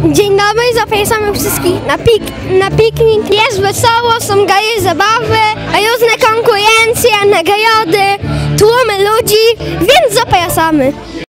Dzień dobry, zapraszamy wszystkich na piknik. Jest wesoło, są gaje zabawy, różne konkurencje, nagrody, tłumy ludzi, więc zapraszamy.